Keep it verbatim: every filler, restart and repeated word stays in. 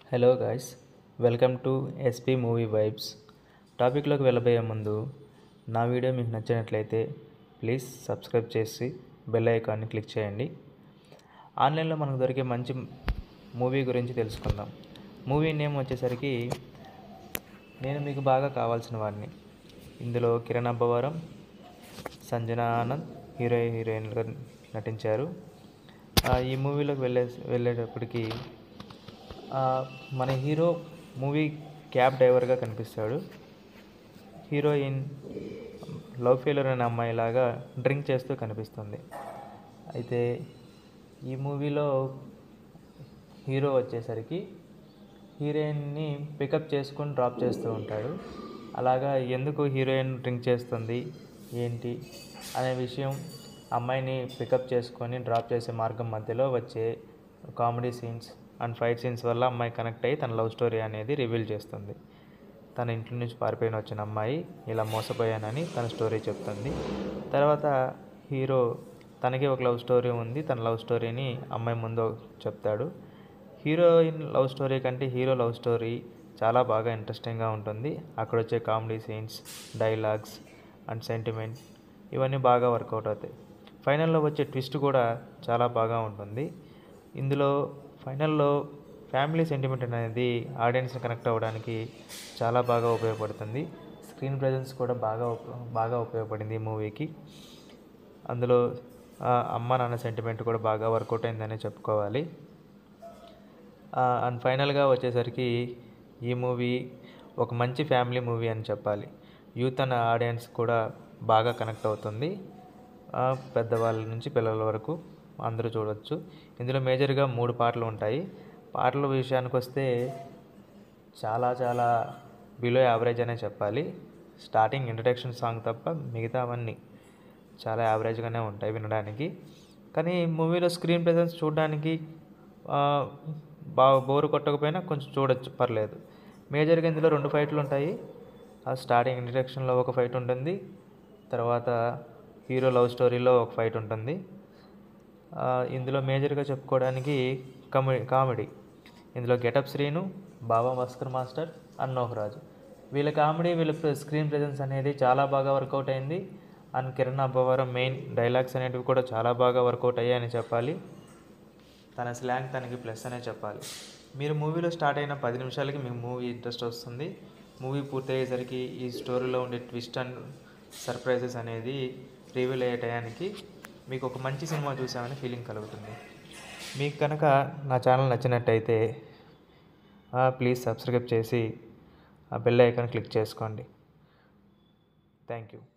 Hello guys, welcome to SP movie vibes. టాపిక్లోకి వెళ్ళబోయే ముందు నా వీడియో మీకు నచ్చినట్లయితే ప్లీజ్ సబ్స్క్రైబ్ చేసి బెల్ ఐకాన్ని క్లిక్ చేయండి. ఆన్లైన్లో మనకు దొరికే మంచి మూవీ గురించి తెలుసుకుందాం. మూవీ నేమ్ వచ్చేసరికి నేను మీకు బాగా కావాల్సిన వాడిని. ఇందులో కిరణ్ అబ్బవరం, సంజనా ఆనంద్ హీరో హీరోయిన్లుగా నటించారు. ఈ మూవీలోకి వెళ్ళే వెళ్ళేటప్పటికి మన హీరో మూవీ క్యాబ్ డ్రైవర్గా కనిపిస్తాడు. హీరోయిన్ లవ్ ఫెయిల్యూర్ అనే అమ్మాయిలాగా డ్రింక్ చేస్తూ కనిపిస్తుంది. అయితే ఈ మూవీలో హీరో వచ్చేసరికి హీరోయిన్ని పికప్ చేసుకొని డ్రాప్ చేస్తూ ఉంటాడు. అలాగా ఎందుకు హీరోయిన్ డ్రింక్ చేస్తుంది ఏంటి అనే విషయం అమ్మాయిని పికప్ చేసుకొని డ్రాప్ చేసే మార్గం మధ్యలో వచ్చే comedy scenes and fight scenes వల్ల అమ్మాయి కనెక్ట్ అయ్యి తన లవ్ స్టోరీ అనేది రివీల్ చేస్తుంది. తన ఇంట్లో నుంచి పారిపోయిన వచ్చిన అమ్మాయి ఇలా మోసపోయానని తన స్టోరీ చెప్తుంది. తర్వాత హీరో తనకి ఒక లవ్ స్టోరీ ఉంది, తన లవ్ స్టోరీని అమ్మాయి ముందు చెప్తాడు. హీరోయిన్ లవ్ స్టోరీ కంటే హీరో లవ్ స్టోరీ చాలా బాగా ఇంట్రెస్టింగ్గా ఉంటుంది. అక్కడ వచ్చే comedy scenes, dialogues and sentiment ఇవన్నీ బాగా వర్కౌట్ అవుతాయి. ఫైనల్లో వచ్చే ట్విస్ట్ కూడా చాలా బాగా ఉంటుంది. ఇందులో ఫైనల్లో ఫ్యామిలీ సెంటిమెంట్ అనేది ఆడియన్స్ని కనెక్ట్ అవ్వడానికి చాలా బాగా ఉపయోగపడుతుంది. స్క్రీన్ ప్రెజెన్స్ కూడా బాగా బాగా ఉపయోగపడింది ఈ మూవీకి. అందులో అమ్మ నాన్న సెంటిమెంట్ కూడా బాగా వర్కౌట్ అయిందనే చెప్పుకోవాలి. అండ్ ఫైనల్గా వచ్చేసరికి ఈ మూవీ ఒక మంచి ఫ్యామిలీ మూవీ అని చెప్పాలి. యూత్ అనే ఆడియన్స్ కూడా బాగా కనెక్ట్ అవుతుంది. పెద్దవాళ్ళ నుంచి పిల్లల వరకు అందరూ చూడవచ్చు. ఇందులో మేజర్గా మూడు పాటలు ఉంటాయి. పాటల విషయానికి వస్తే చాలా చాలా బిలో యావరేజ్ అనే చెప్పాలి. స్టార్టింగ్ ఇంట్రడక్షన్ సాంగ్ తప్ప మిగతావన్నీ చాలా యావరేజ్గానే ఉంటాయి వినడానికి. కానీ మూవీలో స్క్రీన్ ప్రెజెన్స్ చూడడానికి బాగా బోరు కొట్టకపోయినా కొంచెం చూడొచ్చు, పర్లేదు. మేజర్గా ఇందులో రెండు ఫైట్లు ఉంటాయి. ఆ స్టార్టింగ్ ఇంట్రడక్షన్లో ఒక ఫైట్ ఉంటుంది, తర్వాత హీరో లవ్ స్టోరీలో ఒక ఫైట్ ఉంటుంది. ఇందులో మేజర్గా చెప్పుకోవడానికి కామెడీ కామెడీ ఇందులో గెటప్ శ్రీను, బాబా భాస్కర్ మాస్టర్, అన్నోహ్ రాజు వీళ్ళ కామెడీ వీళ్ళ స్క్రీన్ ప్రెజెన్స్ అనేది చాలా బాగా వర్కౌట్ అయింది. And Kiran Abbavaram main dialogues అనేటివి కూడా చాలా బాగా వర్కౌట్ అయ్యాయని చెప్పాలి. తన స్లాంగ్ తనకి ప్లస్ అనే చెప్పాలి. మీరు మూవీలో స్టార్ట్ అయిన పది నిమిషాలకి మీకు మూవీ ఇంట్రెస్ట్ వస్తుంది. మూవీ పూర్తయ్యేసరికి ఈ స్టోరీలో ఉండే ట్విస్ట్ అండ్ సర్ప్రైజెస్ అనేది రివీల్ అయ్యే టయానికి మీకు ఒక మంచి సినిమా చూసామని ఫీలింగ్ కలుగుతుంది. మీకు కనుక నా ఛానల్ నచ్చినట్టయితే ప్లీజ్ సబ్స్క్రైబ్ చేసి ఆ బెల్ ఐకాన్ క్లిక్ చేసుకోండి. Thank you.